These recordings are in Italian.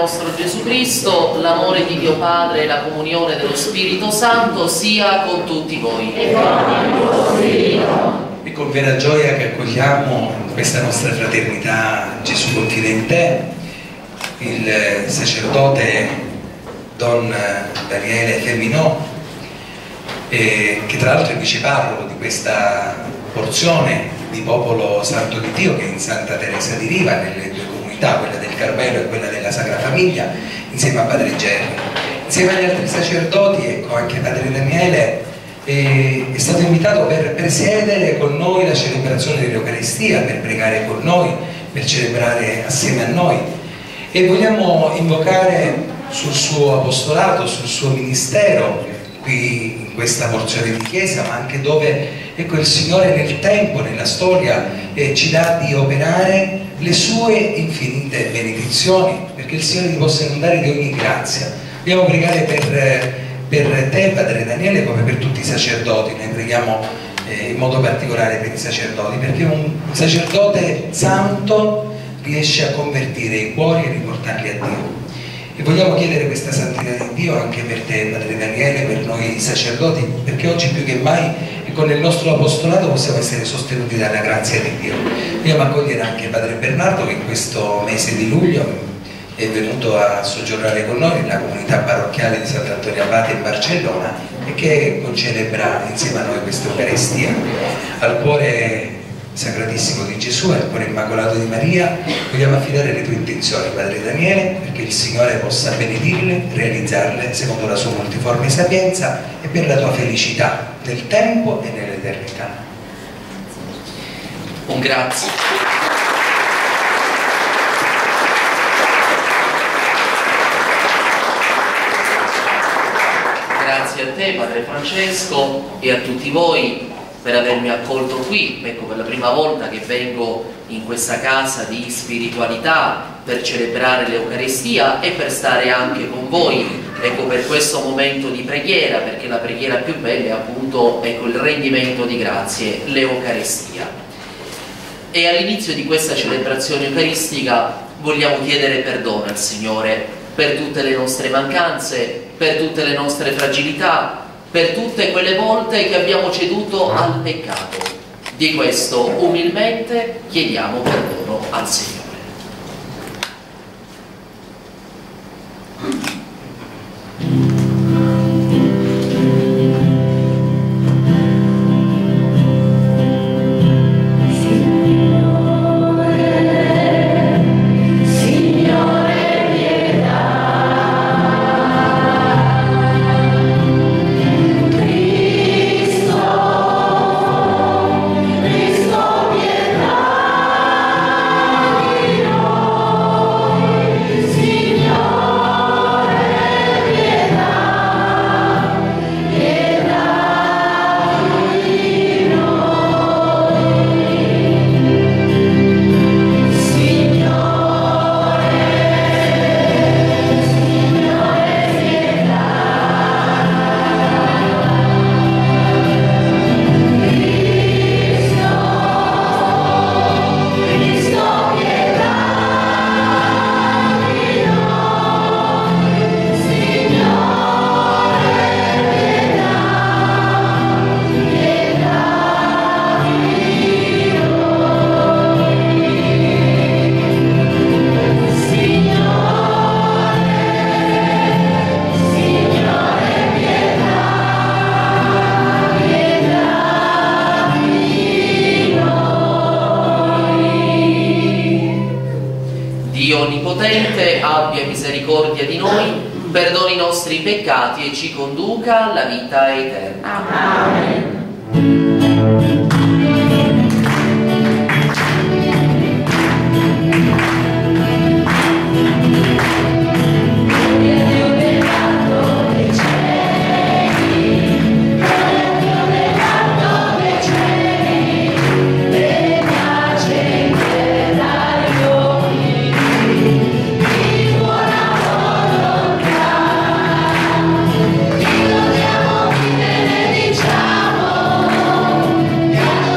nostro Gesù Cristo, l'amore di Dio Padre e la comunione dello Spirito Santo sia con tutti voi. E con il tuo Spirito. E con vera gioia che accogliamo in questa nostra fraternità Gesù confida in te, il sacerdote Don Daniele Femminò, che tra l'altro è viceparroco di questa porzione di popolo santo di Dio che è in Santa Teresa di Riva, nelle due comunità, quella del Carmelo e quella della Sacra Famiglia, insieme a Padre Gerry. Insieme agli altri sacerdoti, ecco, anche Padre Daniele è stato invitato per presiedere con noi la celebrazione dell'Eucaristia, per pregare con noi, per celebrare assieme a noi, e vogliamo invocare sul suo apostolato, sul suo ministero qui in questa porzione di chiesa, ma anche dove, ecco, il Signore nel tempo, nella storia ci dà di operare le sue infinite benedizioni, perché il Signore ti possa inondare di ogni grazia. Vogliamo pregare per te, Padre Daniele, come per tutti i sacerdoti. Noi preghiamo in modo particolare per i sacerdoti, perché un sacerdote santo riesce a convertire i cuori e riportarli a Dio. E vogliamo chiedere questa santità di Dio anche per te, Padre Daniele, per noi sacerdoti, perché oggi più che mai e con il nostro apostolato possiamo essere sostenuti dalla grazia di Dio. Vogliamo accogliere anche Padre Bernardo, che in questo mese di luglio è venuto a soggiornare con noi nella comunità parrocchiale di Sant'Antonio Abate in Barcellona e che concelebra insieme a noi questa Eucaristia. Al cuore Sacratissimo di Gesù e al cuore Immacolato di Maria vogliamo affidare le tue intenzioni, Padre Daniele, perché il Signore possa benedirle, realizzarle secondo la sua multiforme sapienza e per la tua felicità nel tempo e nell'eternità. Un grazie. Grazie a te, Padre Francesco, e a tutti voi per avermi accolto qui. Ecco, per la prima volta che vengo in questa casa di spiritualità per celebrare l'Eucaristia e per stare anche con voi, ecco, per questo momento di preghiera, perché la preghiera più bella è appunto, ecco, il rendimento di grazie, l'Eucaristia. E all'inizio di questa celebrazione eucaristica vogliamo chiedere perdono al Signore per tutte le nostre mancanze, per tutte le nostre fragilità, per tutte quelle volte che abbiamo ceduto al peccato. Di questo umilmente chiediamo perdono al Signore. Onnipotente abbia misericordia di noi, perdoni i nostri peccati e ci conduca alla vita eterna. Amen. Benediciamo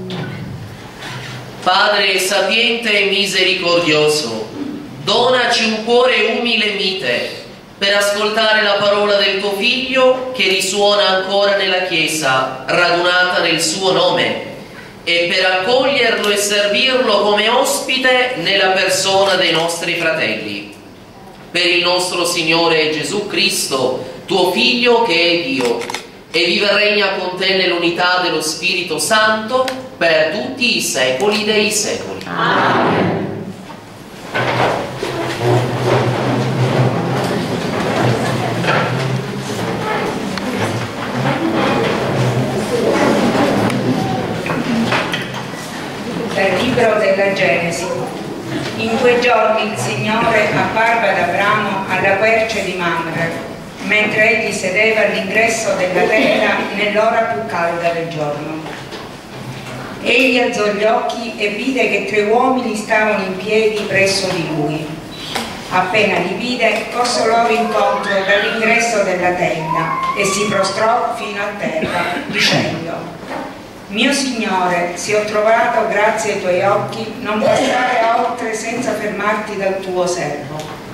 Padre sapiente e misericordioso, donaci un cuore umile e mite per ascoltare la parola del tuo Figlio che risuona ancora nella Chiesa, radunata nel suo nome, e per accoglierlo e servirlo come ospite nella persona dei nostri fratelli. Per il nostro Signore Gesù Cristo, tuo Figlio che è Dio, e vive e regna con te nell'unità dello Spirito Santo per tutti i secoli dei secoli. Amen. Dal libro della Genesi. In quei giorni il Signore apparve ad Abramo alla querce di Mamre, mentre egli sedeva all'ingresso della tenda nell'ora più calda del giorno. Egli alzò gli occhi e vide che 3 uomini stavano in piedi presso di lui. Appena li vide, corse loro incontro dall'ingresso della tenda e si prostrò fino a terra, dicendo: Mio Signore, se ho trovato grazia ai tuoi occhi, non passare oltre senza fermarti dal tuo servo.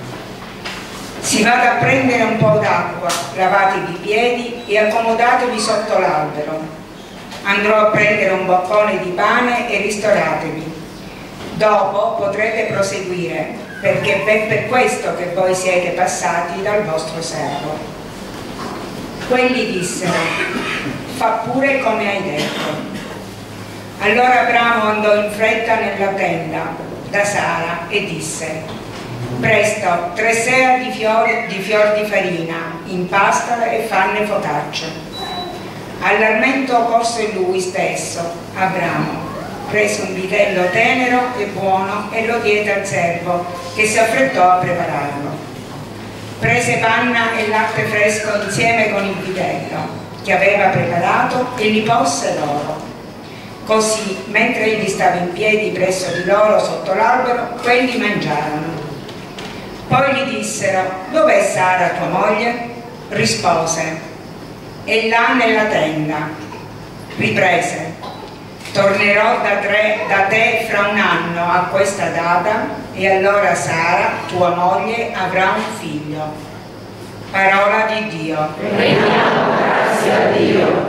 Si vada a prendere un po' d'acqua, lavatevi i piedi e accomodatevi sotto l'albero. Andrò a prendere un boccone di pane e ristoratevi. Dopo potrete proseguire, perché è per questo che voi siete passati dal vostro servo. Quelli dissero: fa pure come hai detto. Allora Abramo andò in fretta nella tenda da Sara e disse: presto, 3 seah di fior di farina, impastala e fanne focaccia. All'armento corse lui stesso, Abramo, prese un vitello tenero e buono e lo diede al servo, che si affrettò a prepararlo. Prese panna e latte fresco insieme con il vitello che aveva preparato e li porse loro. Così, mentre egli stava in piedi presso di loro sotto l'albero, quelli mangiarono. Poi gli dissero: dov'è Sara tua moglie? Rispose: è là nella tenda. Riprese: tornerò da te fra un anno a questa data e allora Sara, tua moglie, avrà un figlio. Parola di Dio. Rendiamo grazie a Dio.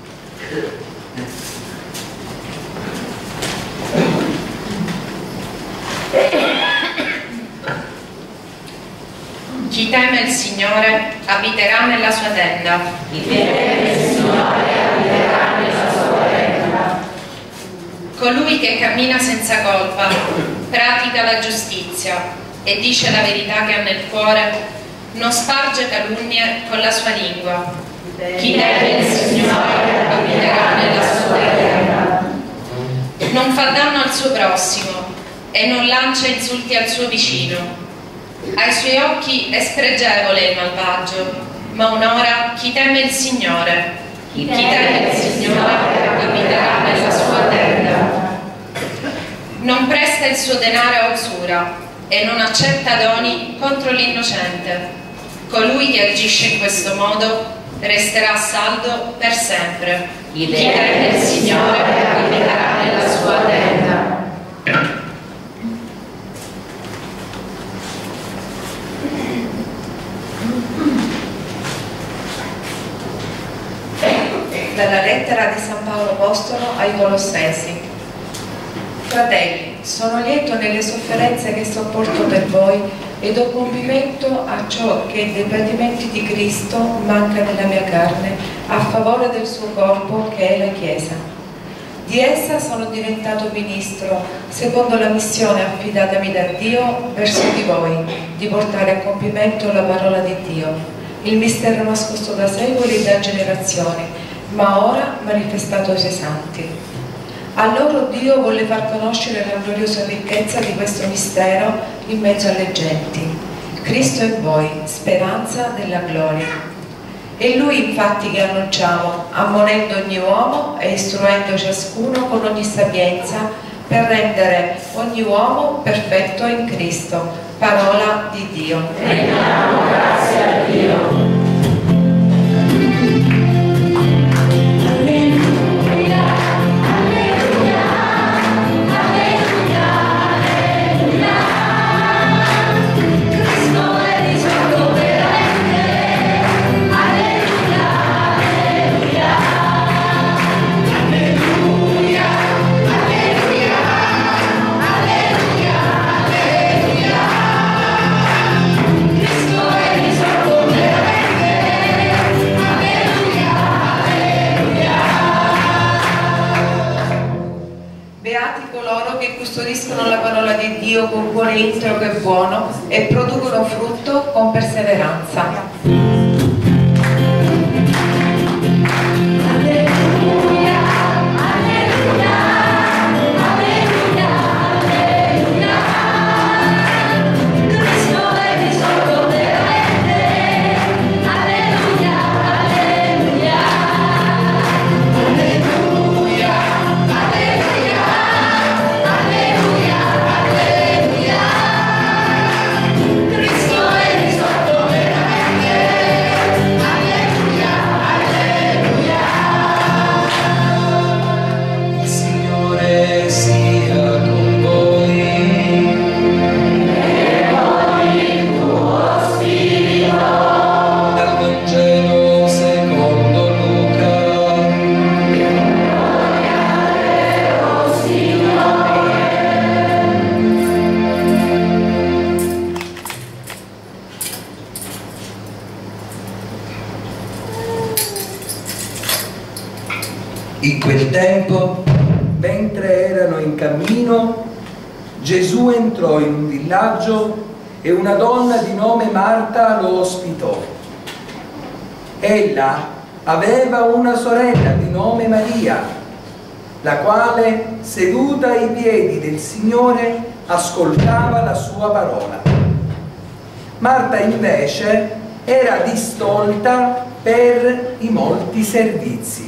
Chi teme il Signore abiterà nella sua tenda. Chi teme il Signore abiterà nella sua tenda. Colui che cammina senza colpa, pratica la giustizia e dice la verità che ha nel cuore, non sparge calunnie con la sua lingua. Chi teme il Signore abiterà nella sua tenda. Non fa danno al suo prossimo e non lancia insulti al suo vicino. Ai suoi occhi è spregevole il malvagio, ma un'ora chi teme il Signore. Chi teme il Signore abiterà nella sua tenda. Non presta il suo denaro a usura e non accetta doni contro l'innocente. Colui che agisce in questo modo resterà saldo per sempre. Chi teme il Signore abiterà nella sua tenda. Dalla lettera di San Paolo Apostolo ai Colossesi. Fratelli, sono lieto nelle sofferenze che sopporto per voi e do compimento a ciò che dei padimenti di Cristo manca nella mia carne a favore del suo corpo che è la Chiesa. Di essa sono diventato ministro secondo la missione affidatami da Dio verso di voi, di portare a compimento la parola di Dio, il mistero nascosto da secoli e da generazioni, ma ora manifestato ai suoi santi. A loro Dio volle far conoscere la gloriosa ricchezza di questo mistero in mezzo alle genti. Cristo in voi, speranza della gloria. È Lui infatti che annunciamo, ammonendo ogni uomo e istruendo ciascuno con ogni sapienza, per rendere ogni uomo perfetto in Cristo. Parola di Dio. Rendiamo grazie a Dio. Alleluia, alleluia. Beati coloro che custodiscono la parola di Dio con cuore integro e buono e producono frutto con perseveranza. In quel tempo, mentre erano in cammino, Gesù entrò in un villaggio e una donna di nome Marta lo ospitò. Ella aveva una sorella di nome Maria, la quale, seduta ai piedi del Signore, ascoltava la sua parola. Marta invece era distolta per i molti servizi.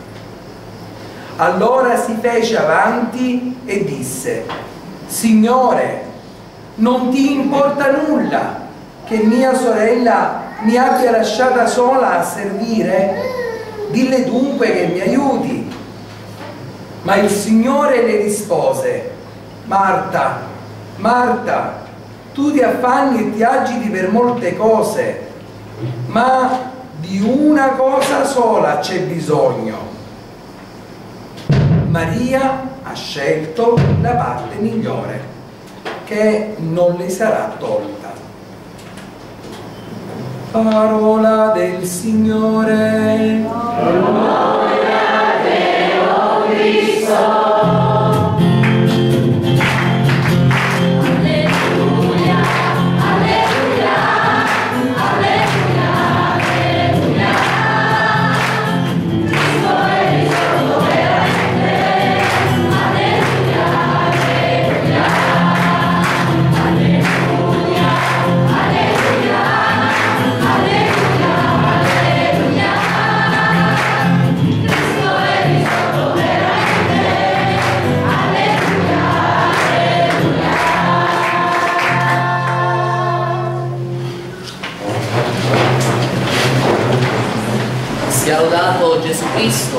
Allora si fece avanti e disse: Signore, non ti importa nulla che mia sorella mi abbia lasciata sola a servire? Dille dunque che mi aiuti. Ma il Signore le rispose: Marta, Marta, tu ti affanni e ti agiti per molte cose, ma di una cosa sola c'è bisogno. Maria ha scelto la parte migliore, che non le sarà tolta. Parola del Signore. Gloria a te, o Cristo. Sia lodato Gesù Cristo.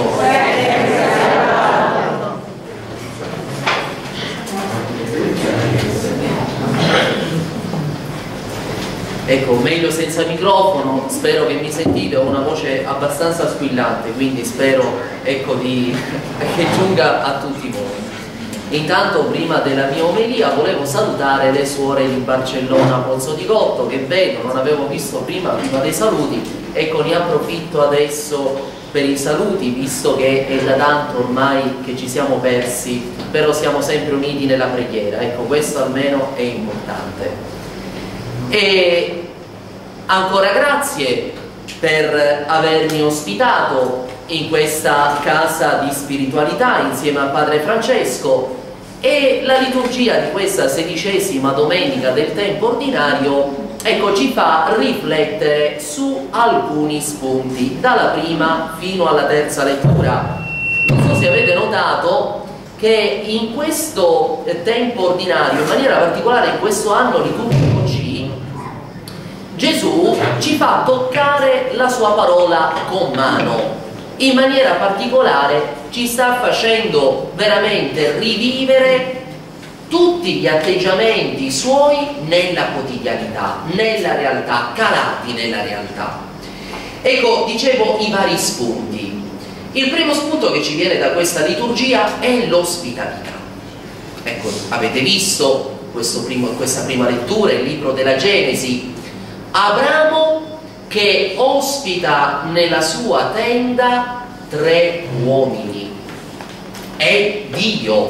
Ecco, meglio senza microfono, spero che mi sentite, ho una voce abbastanza squillante, quindi spero, ecco, che giunga a tutti voi. Intanto, prima della mia omelia, volevo salutare le suore di Barcellona Pozzo di Gotto, che vedo, non avevo visto prima dei saluti. Ecco, ne approfitto adesso per i saluti, visto che è da tanto ormai che ci siamo persi, però siamo sempre uniti nella preghiera. Ecco, questo almeno è importante. E ancora grazie per avermi ospitato in questa casa di spiritualità insieme a Padre Francesco, e la liturgia di questa 16ª domenica del tempo ordinario, ecco, ci fa riflettere su alcuni spunti, dalla prima fino alla terza lettura. Non so se avete notato che in questo tempo ordinario, in maniera particolare in questo anno liturgico C, Gesù ci fa toccare la sua parola con mano. In maniera particolare ci sta facendo veramente rivivere tutti gli atteggiamenti suoi nella quotidianità, nella realtà, calati nella realtà. Ecco, dicevo, i vari spunti. Il primo spunto che ci viene da questa liturgia è l'ospitalità. Ecco, avete visto questa prima lettura, il libro della Genesi, Abramo che ospita nella sua tenda 3 uomini. È Dio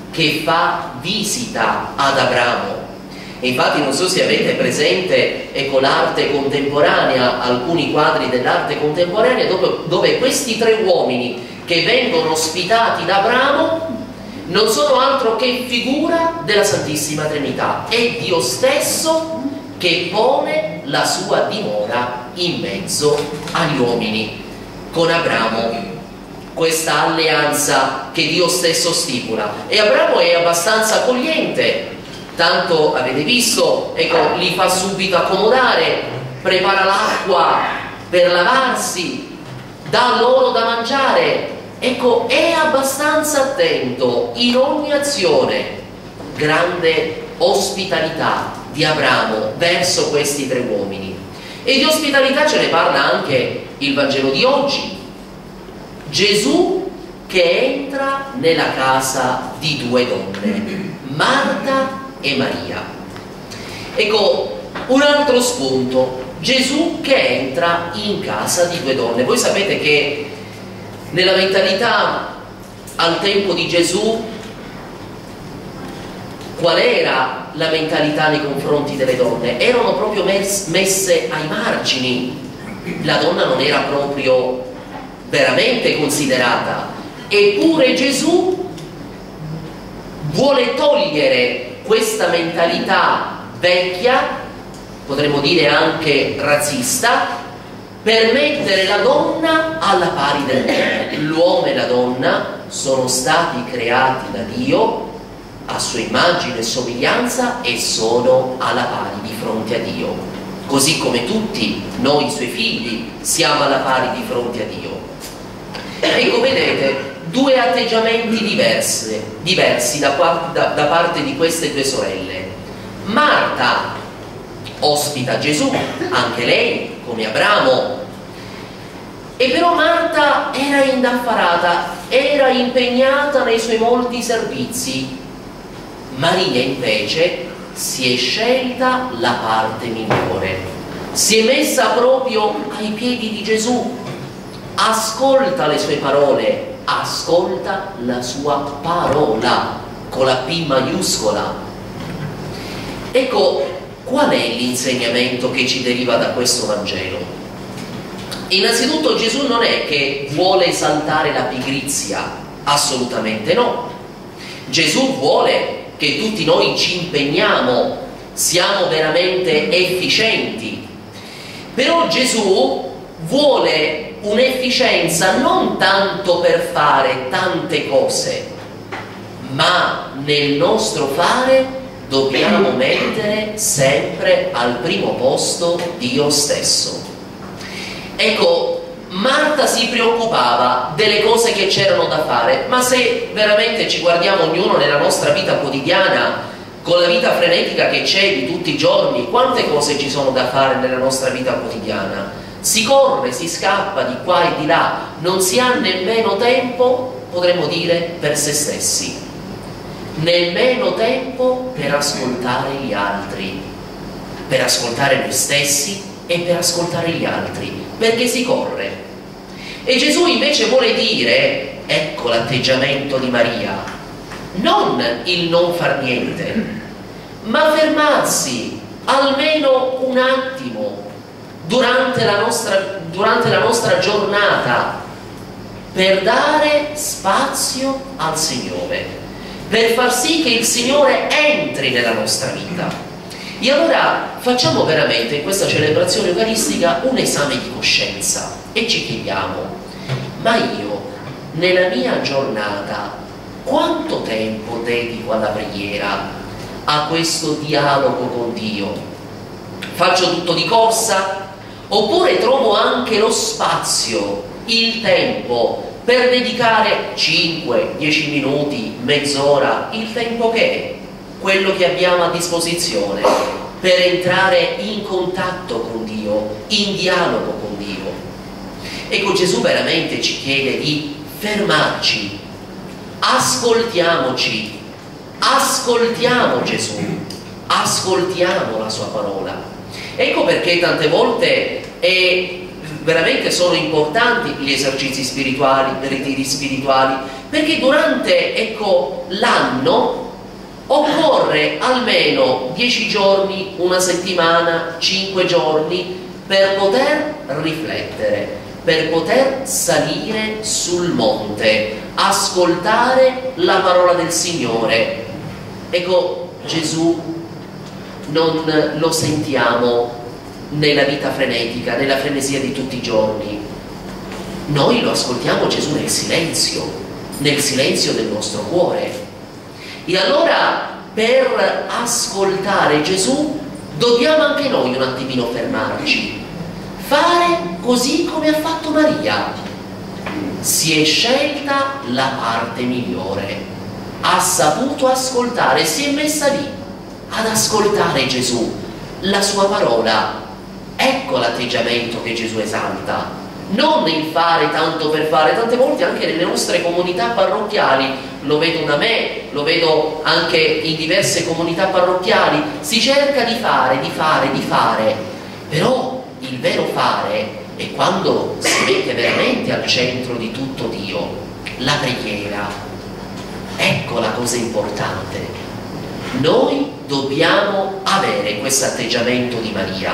che fa visita ad Abramo. E infatti non so se avete presente, ecco, l'arte contemporanea, alcuni quadri dell'arte contemporanea dove questi tre uomini che vengono ospitati da Abramo non sono altro che figura della Santissima Trinità. È Dio stesso che pone la sua dimora in mezzo agli uomini. Con Abramo questa alleanza che Dio stesso stipula, e Abramo è abbastanza accogliente, tanto avete visto, ecco, li fa subito accomodare, prepara l'acqua per lavarsi, dà loro da mangiare, ecco, è abbastanza attento in ogni azione. Grande ospitalità di Abramo verso questi tre uomini. E di ospitalità ce ne parla anche il Vangelo di oggi. Gesù che entra nella casa di due donne, Marta e Maria. Ecco, un altro spunto: Gesù che entra in casa di due donne. Voi sapete che nella mentalità al tempo di Gesù, qual era la mentalità nei confronti delle donne? Erano proprio messe ai margini. La donna non era proprio veramente considerata, eppure Gesù vuole togliere questa mentalità vecchia, potremmo dire anche razzista, per mettere la donna alla pari dell'uomo. L'uomo e la donna sono stati creati da Dio a sua immagine e somiglianza e sono alla pari di fronte a Dio, così come tutti noi suoi figli siamo alla pari di fronte a Dio. Ecco, vedete, due atteggiamenti diversi da parte di queste due sorelle. Marta ospita Gesù, anche lei, come Abramo, e però Marta era indaffarata, era impegnata nei suoi molti servizi. Maria invece si è scelta la parte migliore, si è messa proprio ai piedi di Gesù, ascolta le sue parole, ascolta la sua parola con la P maiuscola. Ecco, qual è l'insegnamento che ci deriva da questo Vangelo? Innanzitutto Gesù non è che vuole esaltare la pigrizia, assolutamente no. Gesù vuole che tutti noi ci impegniamo, siamo veramente efficienti, però Gesù vuole un'efficienza non tanto per fare tante cose, ma nel nostro fare dobbiamo mettere sempre al primo posto Dio stesso. Ecco, Marta si preoccupava delle cose che c'erano da fare, ma se veramente ci guardiamo ognuno nella nostra vita quotidiana, con la vita frenetica che c'è di tutti i giorni, quante cose ci sono da fare nella nostra vita quotidiana? Si corre, si scappa di qua e di là, non si ha nemmeno tempo, potremmo dire, per se stessi, nemmeno tempo per ascoltare gli altri, per ascoltare noi stessi e per ascoltare gli altri, perché si corre. E Gesù invece vuole dire, ecco l'atteggiamento di Maria, non il non far niente, ma fermarsi almeno un attimo durante la nostra giornata per dare spazio al Signore, per far sì che il Signore entri nella nostra vita. E allora facciamo veramente in questa celebrazione eucaristica un esame di coscienza e ci chiediamo: ma io nella mia giornata quanto tempo dedico alla preghiera, a questo dialogo con Dio? Faccio tutto di corsa? Oppure trovo anche lo spazio, il tempo per dedicare 5-10 minuti, mezz'ora, il tempo che è, quello che abbiamo a disposizione, per entrare in contatto con Dio, in dialogo con Dio? Ecco, Gesù veramente ci chiede di fermarci, ascoltiamoci, ascoltiamo Gesù, ascoltiamo la sua parola. Ecco perché tante volte veramente sono importanti gli esercizi spirituali, i ritiri spirituali, Perché durante l'anno occorre almeno 10 giorni, una settimana, 5 giorni per poter riflettere, per poter salire sul monte, ascoltare la parola del Signore. Ecco, Gesù non lo sentiamo nella vita frenetica, nella frenesia di tutti i giorni. Noi lo ascoltiamo Gesù nel silenzio del nostro cuore. E allora per ascoltare Gesù dobbiamo anche noi un attimino fermarci, fare così come ha fatto Maria. Si è scelta la parte migliore, ha saputo ascoltare, si è messa lì ad ascoltare Gesù, la sua parola. Ecco l'atteggiamento che Gesù esalta, non il fare tanto per fare. Tante volte anche nelle nostre comunità parrocchiali, lo vedo da me, lo vedo anche in diverse comunità parrocchiali, si cerca di fare, però il vero fare è quando si mette veramente al centro di tutto Dio, la preghiera. Ecco la cosa importante. Noi dobbiamo avere questo atteggiamento di Maria,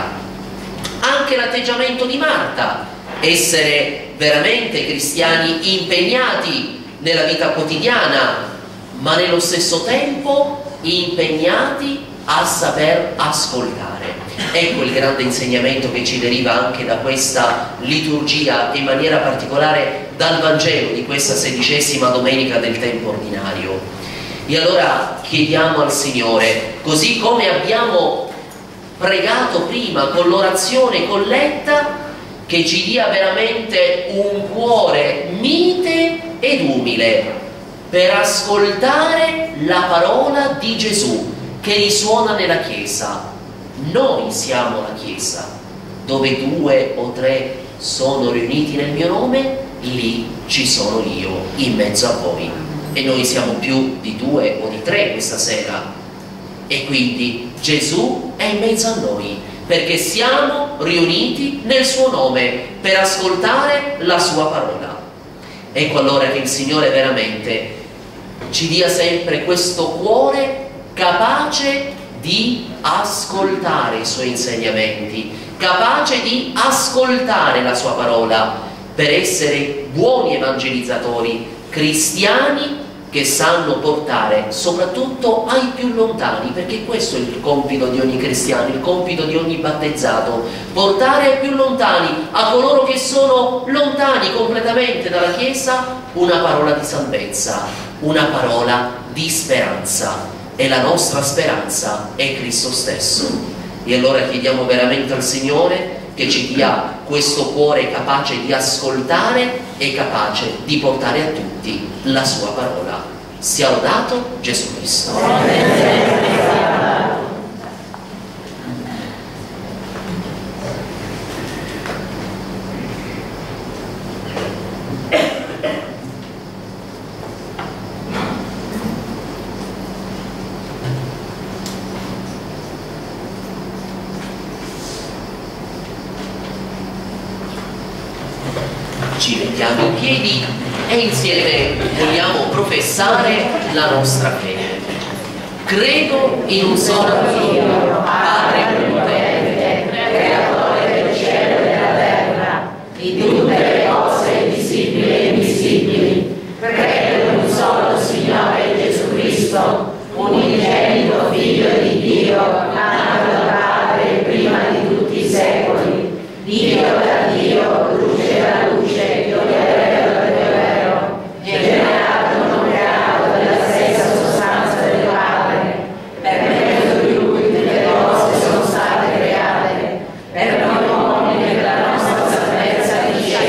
anche l'atteggiamento di Marta, essere veramente cristiani impegnati nella vita quotidiana, ma nello stesso tempo impegnati a saper ascoltare. Ecco il grande insegnamento che ci deriva anche da questa liturgia, in maniera particolare dal Vangelo di questa 16ª domenica del tempo ordinario. E allora chiediamo al Signore, così come abbiamo pregato prima con l'orazione colletta, che ci dia veramente un cuore mite ed umile per ascoltare la parola di Gesù che risuona nella Chiesa. Noi siamo la Chiesa, dove 2 o 3 sono riuniti nel mio nome, lì ci sono io in mezzo a voi. E noi siamo più di 2 o di 3 questa sera, e quindi Gesù è in mezzo a noi, perché siamo riuniti nel suo nome per ascoltare la sua parola. Ecco allora che il Signore veramente ci dia sempre questo cuore capace di ascoltare i suoi insegnamenti, capace di ascoltare la sua parola, per essere buoni evangelizzatori, cristiani che sanno portare soprattutto ai più lontani, perché questo è il compito di ogni cristiano, il compito di ogni battezzato, portare ai più lontani, a coloro che sono lontani completamente dalla Chiesa, una parola di salvezza, una parola di speranza. E la nostra speranza è Cristo stesso. E allora chiediamo veramente al Signore che ci dia questo cuore capace di ascoltare e capace di portare a tutti la sua parola. Sia lodato Gesù Cristo. Ci mettiamo in piedi e insieme vogliamo professare la nostra fede. Credo in un solo Dio, Padre Onnipotente, Creatore del cielo e della terra, di tutte le cose visibili e invisibili. Credo in un solo Signore Gesù Cristo, unigenito Figlio di Dio, nato da Padre prima di tutti i secoli, Dio da Dio, luce da luce, Dio vero da Dio vero, generato non creato della stessa sostanza del Padre, per mezzo di Lui le cose sono state create, per noi uomini che la nostra salvezza disce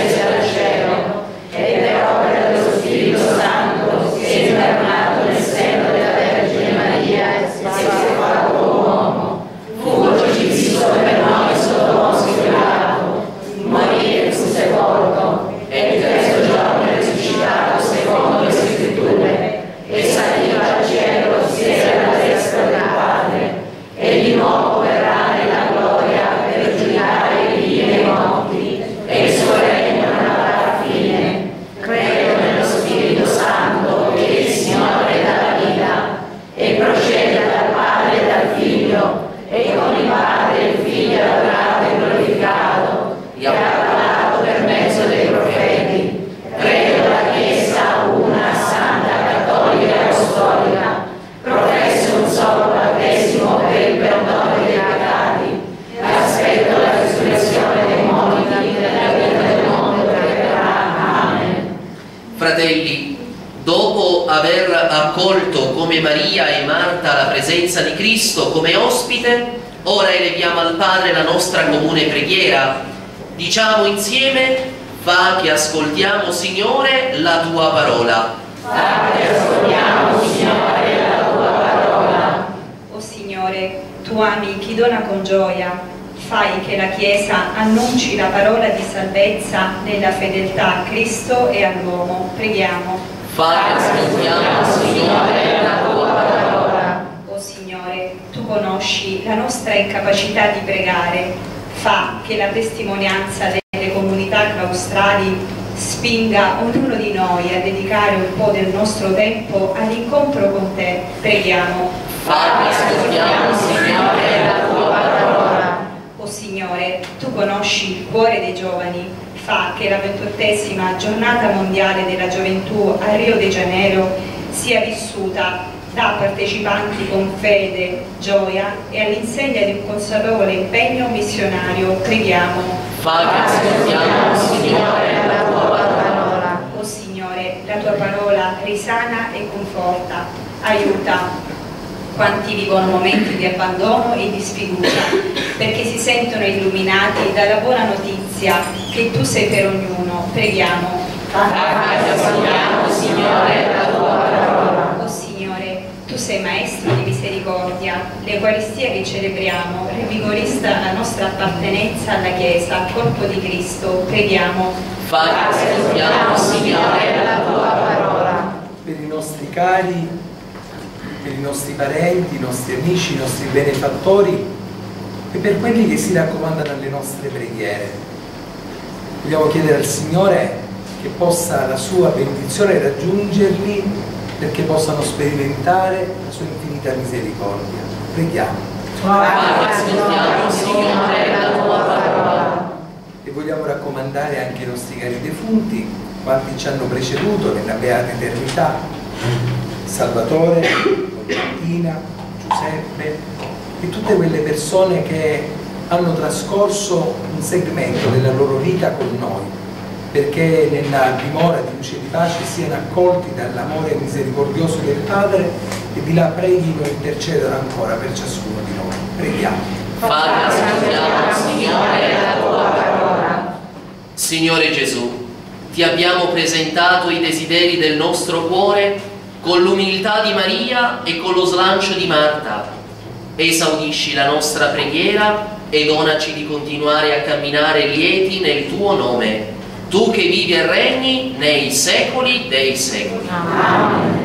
accolto come Maria e Marta la presenza di Cristo come ospite, ora eleviamo al Padre la nostra comune preghiera. Diciamo insieme: fa che ascoltiamo, Signore, la tua parola. Fa che ascoltiamo, Signore, la tua parola. O Signore, tu ami chi dona con gioia. Fai che la Chiesa annunci la parola di salvezza nella fedeltà a Cristo e all'uomo. Preghiamo. Fa che ascoltiamo, Signore, la tua parola. O Signore, tu conosci la nostra incapacità di pregare. Fa che la testimonianza delle comunità claustrali spinga ognuno di noi a dedicare un po' del nostro tempo all'incontro con te. Preghiamo. Fa che ascoltiamo, Signore, la tua parola. O Signore, tu conosci il cuore dei giovani. Fa che la 28ª giornata mondiale della gioventù a Rio de Janeiro sia vissuta da partecipanti con fede, gioia e all'insegna di un consapevole impegno missionario. Preghiamo. Fa che ascoltiamo, Signore, la tua parola. O Signore, la tua parola risana e conforta, aiuta quanti vivono momenti di abbandono e di sfiducia, perché si sentono illuminati dalla buona notizia che tu sei per ognuno. Preghiamo. Fa che ascoltiamo, Signore, la tua parola. O Signore, tu sei maestro di misericordia, l'Eucaristia che celebriamo rivigorista la nostra appartenenza alla Chiesa, al corpo di Cristo. Preghiamo. Fa che ascoltiamo, Signore, la tua parola. Per i nostri cari, per i nostri parenti, i nostri amici, i nostri benefattori e per quelli che si raccomandano alle nostre preghiere. Vogliamo chiedere al Signore che possa la sua benedizione raggiungerli perché possano sperimentare la sua infinita misericordia. Preghiamo. Fa che ascoltiamo, Signore, la tua parola. E vogliamo raccomandare anche i nostri cari defunti, quanti ci hanno preceduto nella beata eternità: Salvatore, Martina, Giuseppe e tutte quelle persone che hanno trascorso un segmento della loro vita con noi, perché nella dimora di luce e di pace siano accolti dall'amore misericordioso del Padre e di là preghino e intercedano ancora per ciascuno di noi. Preghiamo. Fa che ascoltiamo, Signore, la tua parola. Signore Gesù, ti abbiamo presentato i desideri del nostro cuore con l'umiltà di Maria e con lo slancio di Marta. Esaudisci la nostra preghiera e donaci di continuare a camminare lieti nel tuo nome, tu che vivi e regni nei secoli dei secoli. Amen.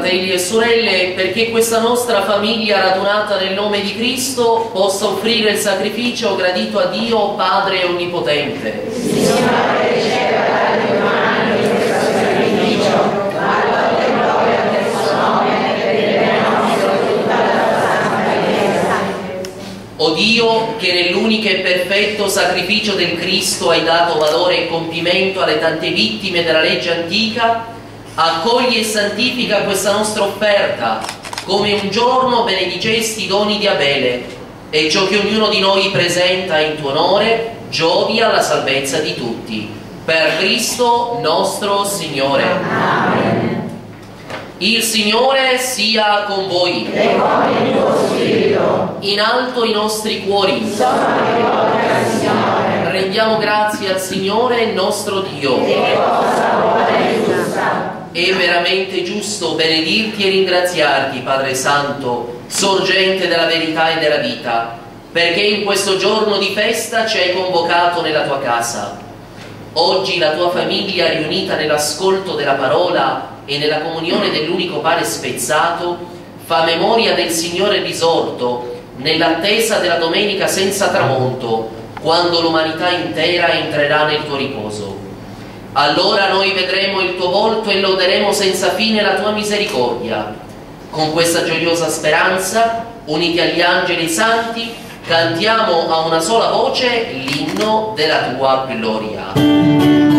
fratelli e sorelle, perché questa nostra famiglia radunata nel nome di Cristo possa offrire il sacrificio gradito a Dio Padre Onnipotente. Signore, riceva dalle tue mani questo sacrificio, alla tua gloria del suo nome, per il bene nostro e tutta la tua santa Chiesa. O Dio, che nell'unico e perfetto sacrificio del Cristo hai dato valore e compimento alle tante vittime della legge antica, accogli e santifica questa nostra offerta, come un giorno benedicesti i doni di Abele, e ciò che ognuno di noi presenta in tuo onore giovi alla salvezza di tutti. Per Cristo nostro Signore. Amen. Il Signore sia con voi. E con il tuo spirito. In alto i nostri cuori. Sono rivolti al Signore. Rendiamo grazie al Signore nostro Dio. Che cosa buona e giusta. È veramente giusto benedirti e ringraziarti, Padre Santo, sorgente della verità e della vita, perché in questo giorno di festa ci hai convocato nella tua casa. Oggi la tua famiglia, riunita nell'ascolto della parola e nella comunione dell'unico pane spezzato, fa memoria del Signore risorto, nell'attesa della domenica senza tramonto, quando l'umanità intera entrerà nel tuo riposo. Allora noi vedremo il tuo volto e loderemo senza fine la tua misericordia. Con questa gioiosa speranza, uniti agli angeli santi, cantiamo a una sola voce l'inno della tua gloria.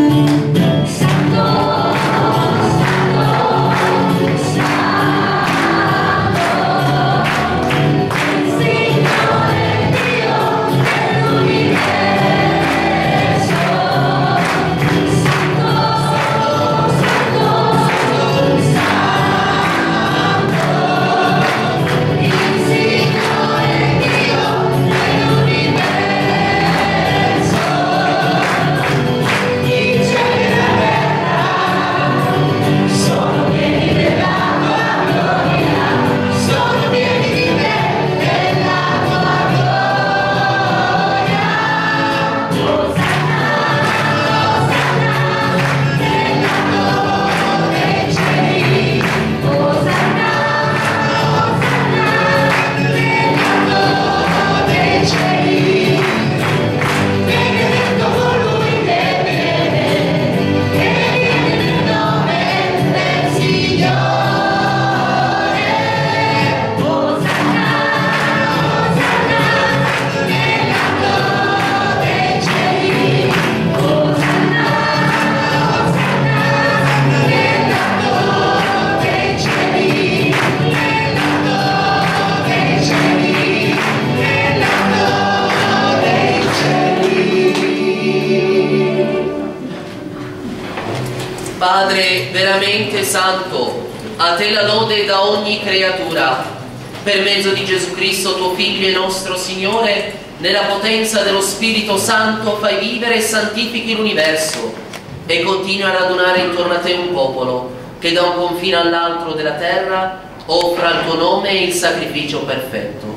Padre veramente santo, a te la lode da ogni creatura. Per mezzo di Gesù Cristo, tuo Figlio e nostro Signore, nella potenza dello Spirito Santo fai vivere e santifichi l'universo e continui a radunare intorno a te un popolo che da un confine all'altro della terra offra al tuo nome il sacrificio perfetto.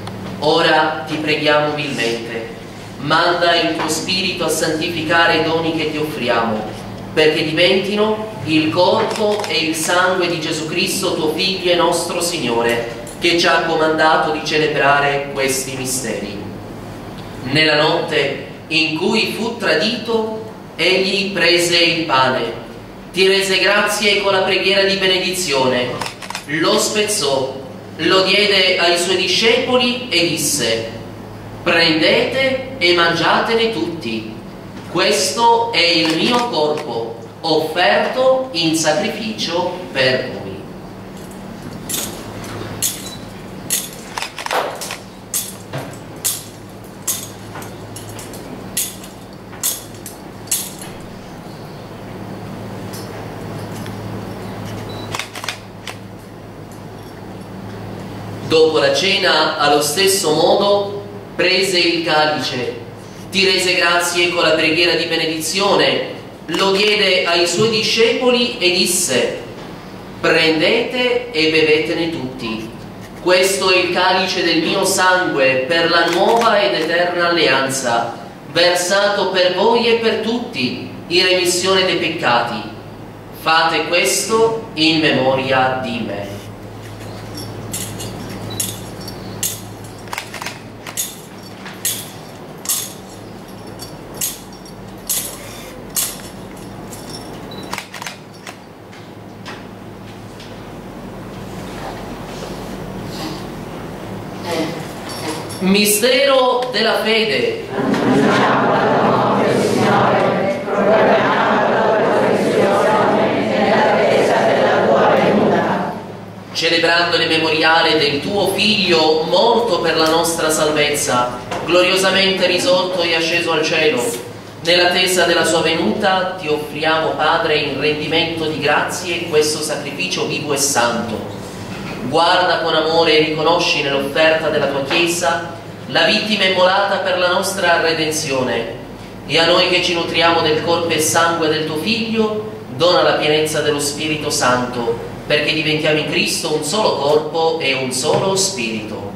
Ora ti preghiamo umilmente, manda il tuo Spirito a santificare i doni che ti offriamo, perché diventino il corpo e il sangue di Gesù Cristo, tuo Figlio e nostro Signore, che ci ha comandato di celebrare questi misteri. Nella notte in cui fu tradito, egli prese il pane, ti rese grazie e con la preghiera di benedizione lo spezzò, lo diede ai suoi discepoli e disse: prendete e mangiatene tutti. Questo è il mio corpo, offerto in sacrificio per voi. Dopo la cena, allo stesso modo, prese il calice, ti rese grazie con la preghiera di benedizione, lo diede ai suoi discepoli e disse: prendete e bevetene tutti. Questo è il calice del mio sangue per la nuova ed eterna alleanza, versato per voi e per tutti in remissione dei peccati. Fate questo in memoria di me. Mistero della fede. Annunciamo la tua morte, Signore, proclamiamo la tua resurrezione nell'attesa della tua venuta. Celebrando il memoriale del tuo Figlio, morto per la nostra salvezza, gloriosamente risorto e asceso al cielo, nell'attesa della sua venuta, ti offriamo, Padre, in rendimento di grazie questo sacrificio vivo e santo. Guarda con amore e riconosci nell'offerta della tua Chiesa la vittima immolata per la nostra redenzione, e a noi che ci nutriamo del corpo e sangue del tuo Figlio dona la pienezza dello Spirito Santo, perché diventiamo in Cristo un solo corpo e un solo Spirito.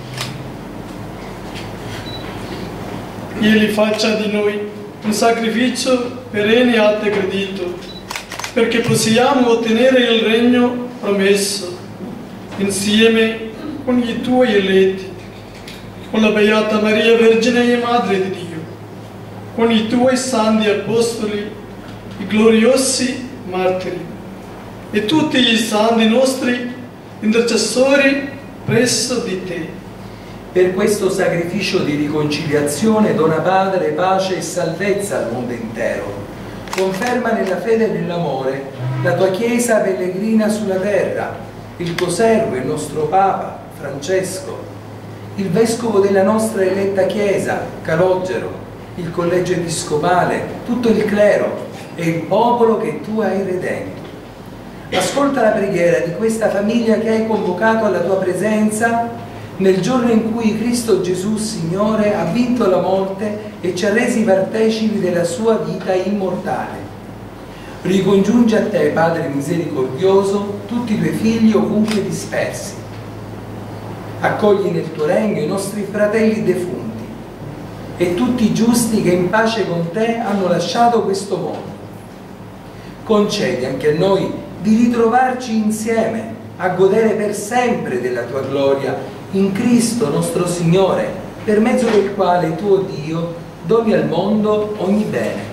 Egli faccia di noi un sacrificio perenne a te gradito, perché possiamo ottenere il regno promesso insieme con i tuoi eletti, con la Beata Maria Vergine e Madre di Dio, con i tuoi santi apostoli, i gloriosi martiri e tutti i santi nostri intercessori presso di te. Per questo sacrificio di riconciliazione dona, Padre, pace e salvezza al mondo intero. Conferma nella fede e nell'amore la tua Chiesa pellegrina sulla terra, il tuo servo, il nostro Papa Francesco, il Vescovo della nostra eletta Chiesa, Calogero, il Collegio Episcopale, tutto il clero e il popolo che tu hai redento. Ascolta la preghiera di questa famiglia che hai convocato alla tua presenza nel giorno in cui Cristo Gesù, Signore, ha vinto la morte e ci ha resi partecipi della sua vita immortale. Ricongiungi a te, Padre misericordioso, tutti i tuoi figli ovunque dispersi. Accogli nel tuo regno i nostri fratelli defunti e tutti i giusti che in pace con te hanno lasciato questo mondo. Concedi anche a noi di ritrovarci insieme a godere per sempre della tua gloria in Cristo nostro Signore, per mezzo del quale tu, o Dio, doni al mondo ogni bene.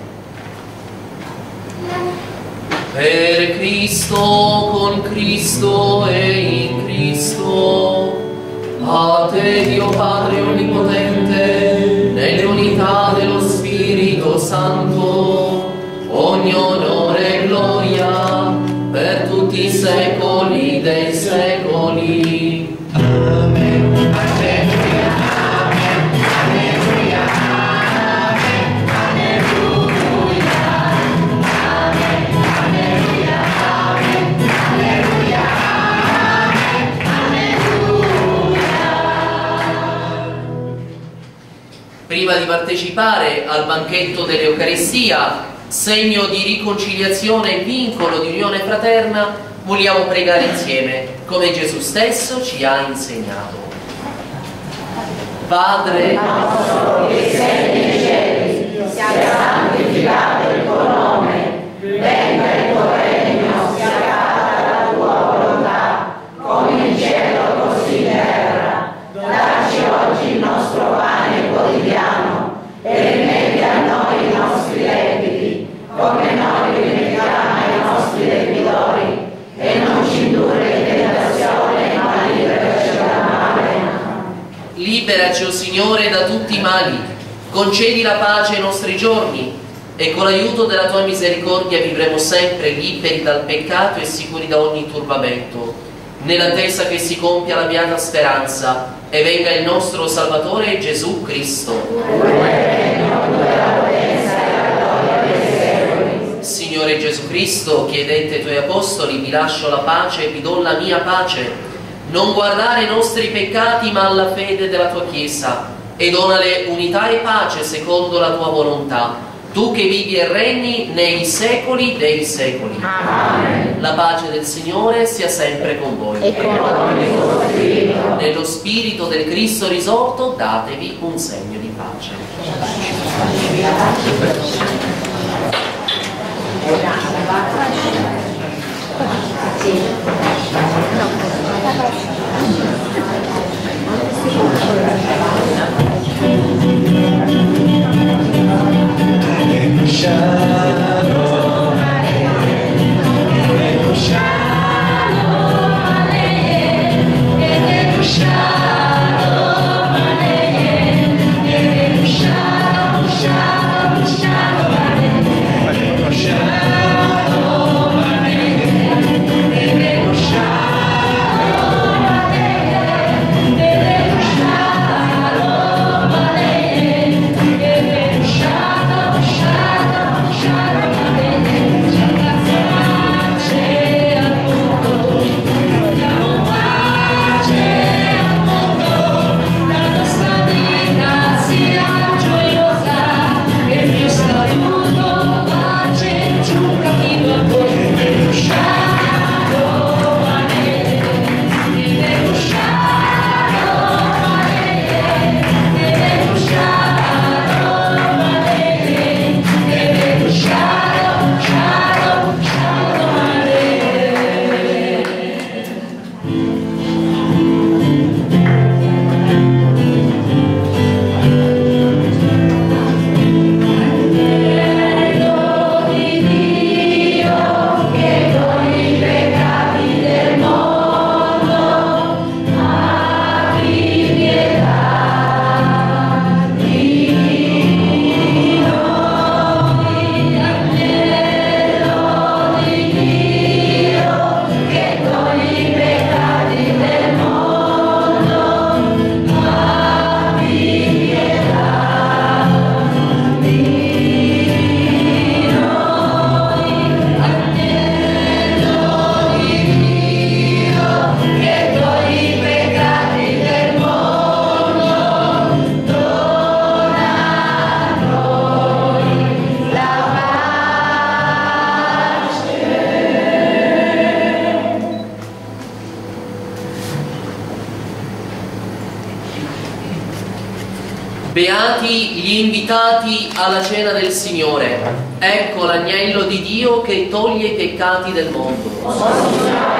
Per Cristo, con Cristo e in Cristo, a te Dio Padre Onnipotente, nell'unità dello Spirito Santo, ogni onore e gloria per tutti i secoli dei secoli. Amen. Alleluia, amen, alleluia, amen, alleluia, amen, alleluia, amen, alleluia, amen, alleluia. Prima di partecipare al banchetto dell'Eucaristia, segno di riconciliazione e vincolo di unione fraterna, vogliamo pregare insieme, come Gesù stesso ci ha insegnato. Padre nostro che sei nei cieli, sia santificato il tuo nome, venga il tuo regno, sia fatta la tua volontà, come in cielo così in terra. Dacci oggi il nostro pane quotidiano e rimetti a noi i nostri debiti, come noi rimettiamo ai nostri debitori, e non ci indurre in tentazione, ma liberaci dal male. Liberaci, o Signore, da tutti i mali, concedi la pace ai nostri giorni e con l'aiuto della tua misericordia vivremo sempre liberi dal peccato e sicuri da ogni turbamento, nell'attesa che si compia la beata speranza e venga il nostro Salvatore Gesù Cristo. Signore Gesù Cristo, chiedete ai tuoi apostoli: vi lascio la pace, vi do la mia pace. Non guardare i nostri peccati, ma alla fede della tua Chiesa, e donale unità e pace secondo la tua volontà, tu che vivi e regni nei secoli dei secoli. Amen. La pace del Signore sia sempre con voi. E con il tuo spirito. Nello spirito del Cristo risorto datevi un segno di pace. Beati gli invitati alla cena del Signore. Ecco l'agnello di Dio che toglie i peccati del mondo.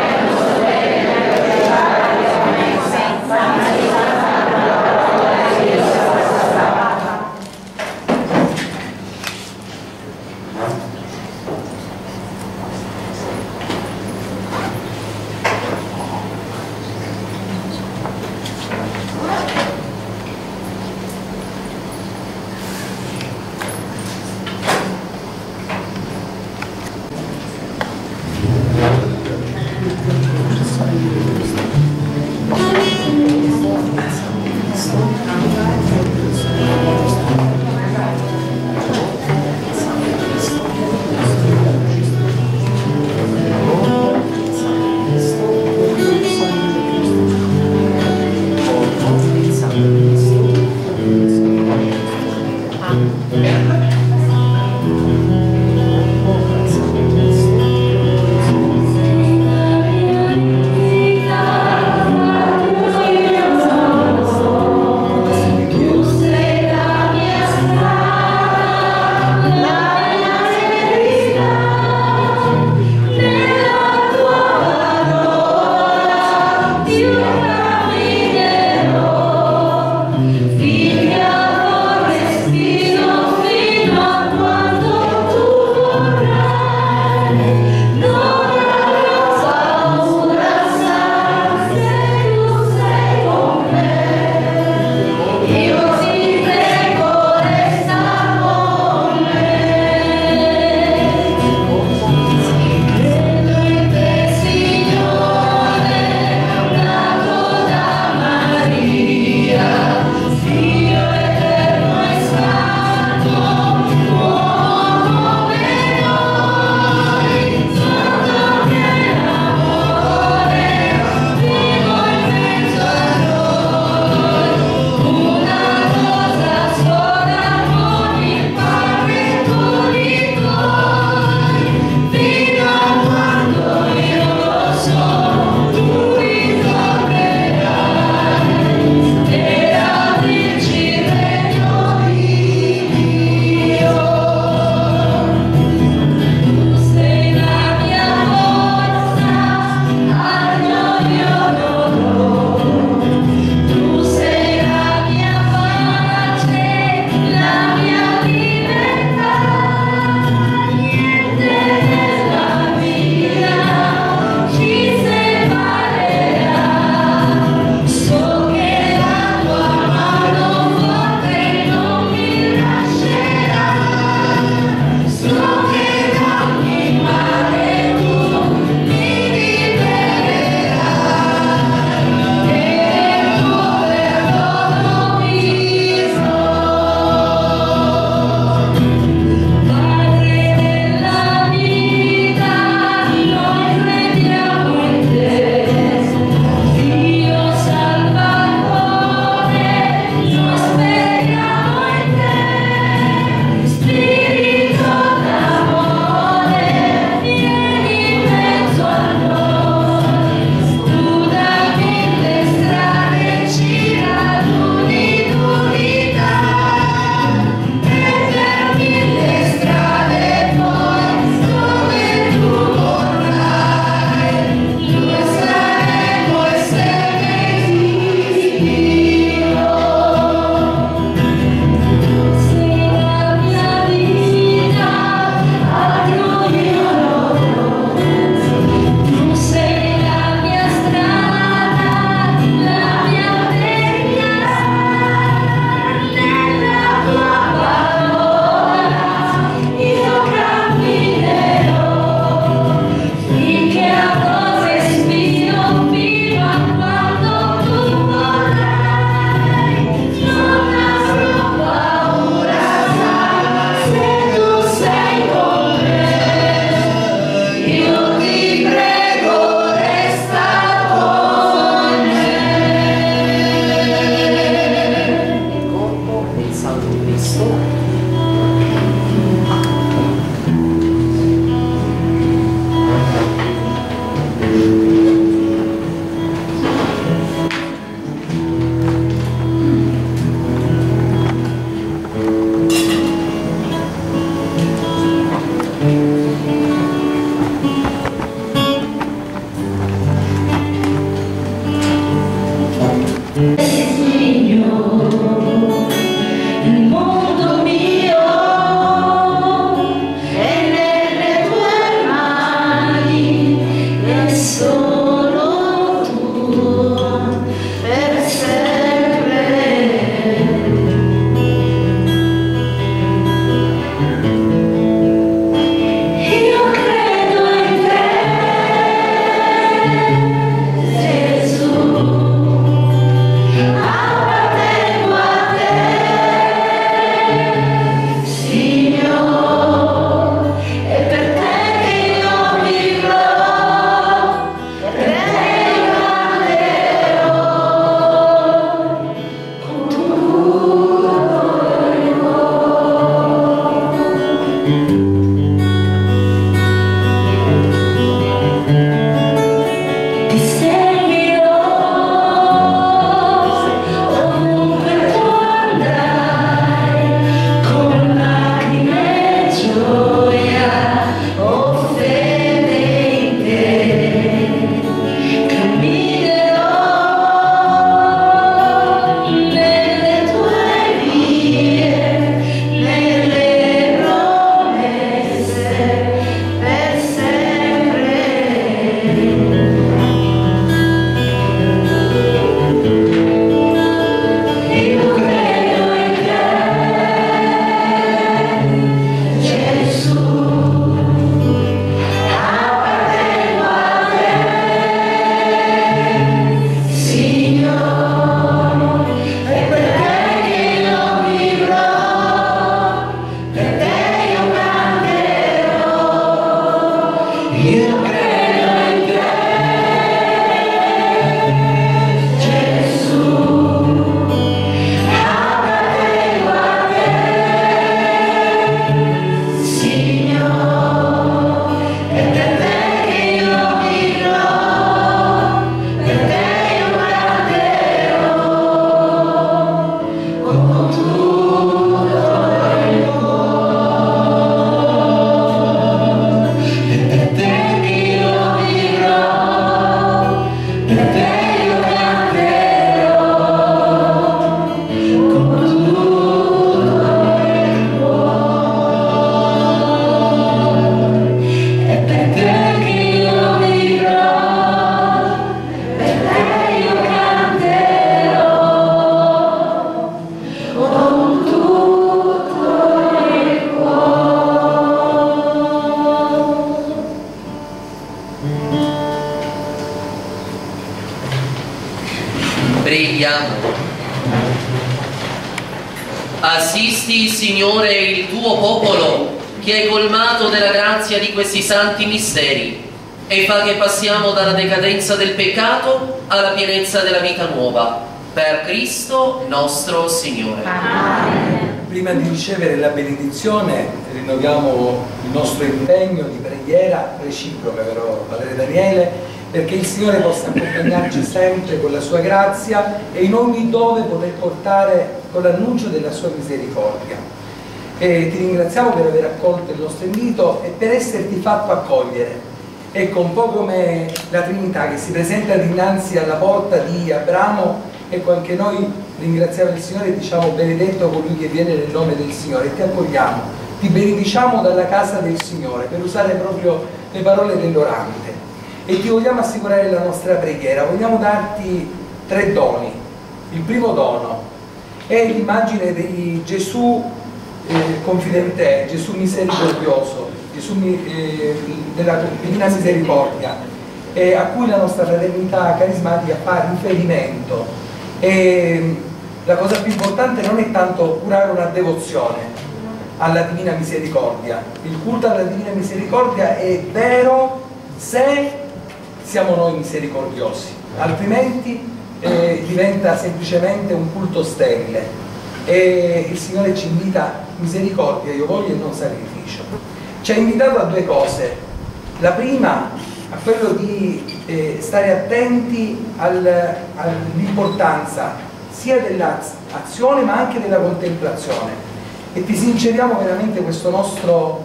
assisti, Signore, il tuo popolo, che hai colmato della grazia di questi santi misteri, e fa che passiamo dalla decadenza del peccato alla pienezza della vita nuova. Per Cristo nostro Signore. Amen. Prima di ricevere la benedizione rinnoviamo il nostro impegno di preghiera reciproca, però, Padre Daniele, perché il Signore possa accompagnarci sempre con la sua grazia e in ogni dove poter portare con l'annuncio della sua misericordia. E ti ringraziamo per aver accolto il nostro invito e per esserti fatto accogliere. Ecco, un po' come la Trinità che si presenta dinanzi alla porta di Abramo. Ecco, anche noi ringraziamo il Signore e diciamo: benedetto colui che viene nel nome del Signore, e ti accogliamo, ti benediciamo dalla casa del Signore, per usare proprio le parole dell'orante, e ti vogliamo assicurare la nostra preghiera. Vogliamo darti 3 doni. Il primo dono è l'immagine di Gesù confidente, Gesù misericordioso, Gesù della Divina Misericordia, a cui la nostra fraternità carismatica fa riferimento. E la cosa più importante non è tanto curare una devozione alla Divina Misericordia. Il culto alla Divina Misericordia è vero se siamo noi misericordiosi, altrimenti diventa semplicemente un culto sterile. E il Signore ci invita a misericordia, io voglio, e non sacrificio. Ci ha invitato a 2 cose. La prima, a quello di stare attenti all'importanza sia dell'azione ma anche della contemplazione, e ti sinceriamo veramente questo nostro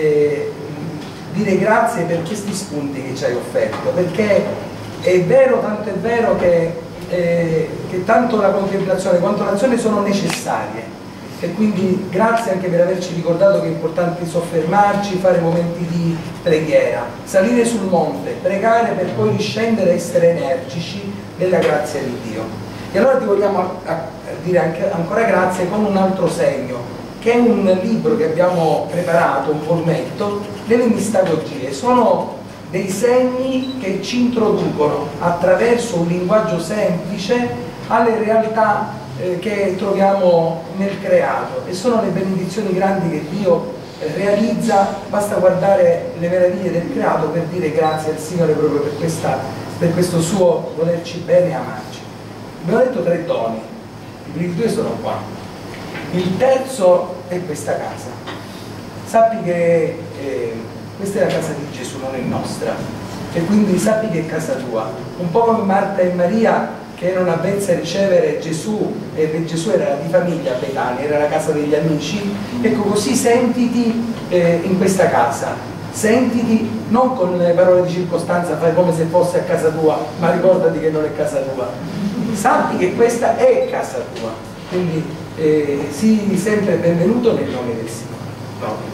dire grazie per questi spunti che ci hai offerto, perché è vero, tanto è vero che tanto la contemplazione quanto l'azione sono necessarie. E quindi grazie anche per averci ricordato che è importante soffermarci, fare momenti di preghiera, salire sul monte, pregare per poi riscendere e essere energici nella grazia di Dio. E allora ti vogliamo dire anche ancora grazie con un altro segno, che è un libro che abbiamo preparato, un formetto, delle mistagogie. Sono dei segni che ci introducono attraverso un linguaggio semplice alle realtà che troviamo nel creato, e sono le benedizioni grandi che Dio realizza. Basta guardare le meraviglie del creato per dire grazie al Signore proprio per questo suo volerci bene e amarci. Abbiamo detto 3 doni, i primi 2 sono qua, il terzo è questa casa. Sappi che questa è la casa di Gesù, non è nostra, e quindi sappi che è casa tua, un po' come Marta e Maria che erano avvezze a ricevere Gesù, e Gesù era di famiglia a Betania, era la casa degli amici. Ecco, così sentiti in questa casa, sentiti non con le parole di circostanza, fai come se fosse a casa tua, ma ricordati che non è casa tua, sappi che questa è casa tua, quindi sii sempre benvenuto nel nome del Signore. No.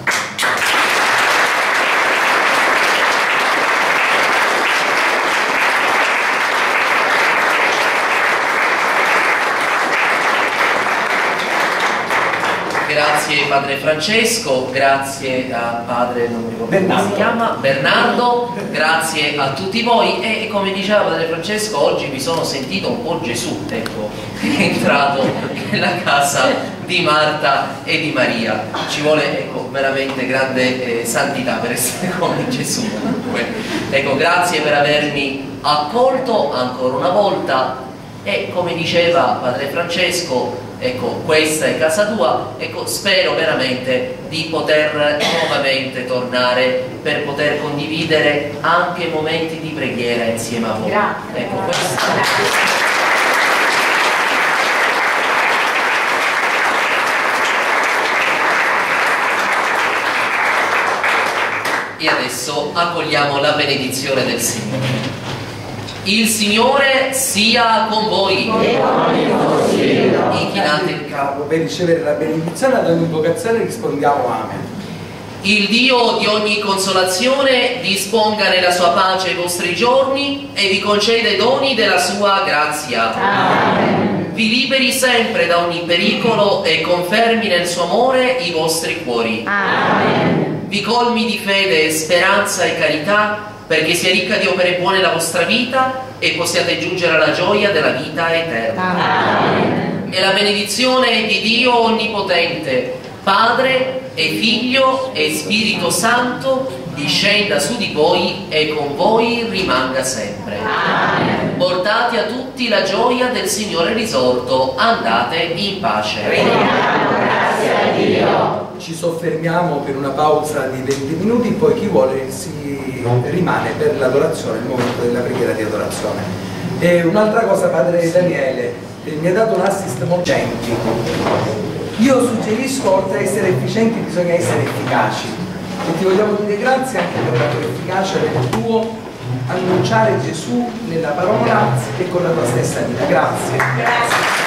Grazie Padre Francesco, grazie a Padre, non mi ricordo come si chiama, Bernardo, grazie a tutti voi. E come diceva Padre Francesco, oggi mi sono sentito un po' Gesù, ecco, che è entrato nella casa di Marta e di Maria. Ci vuole, ecco, veramente grande santità per essere come Gesù. Ecco, grazie per avermi accolto ancora una volta, e come diceva Padre Francesco, ecco, questa è casa tua. Ecco, spero veramente di poter nuovamente tornare per poter condividere anche momenti di preghiera insieme a voi. Grazie. Ecco, E adesso accogliamo la benedizione del Signore. Il Signore sia con voi. Inchinate il capo. Per ricevere la benedizione ad ogni invocazione rispondiamo Amen. Il Dio di ogni consolazione disponga nella sua pace i vostri giorni e vi conceda i doni della sua grazia. Amen. Vi liberi sempre da ogni pericolo e confermi nel suo amore i vostri cuori. Amen. Vi colmi di fede, speranza e carità, perché sia ricca di opere buone la vostra vita e possiate giungere alla gioia della vita eterna. Amen. E la benedizione di Dio Onnipotente, Padre e Figlio e Spirito Santo discenda su di voi e con voi rimanga sempre. Amen. Portate a tutti la gioia del Signore risorto, andate in pace. Rendiamo grazie a Dio. Ci soffermiamo per una pausa di 20 minuti, poi chi vuole si rimane per l'adorazione, il momento della preghiera di adorazione. E un'altra cosa, padre Daniele, mi ha dato un assist molto efficienti. Io suggerisco, oltre a essere efficienti, bisogna essere efficaci. E ti vogliamo dire grazie anche per la tua efficacia, per il tuo annunciare Gesù nella parola e con la tua stessa vita. Grazie. Grazie.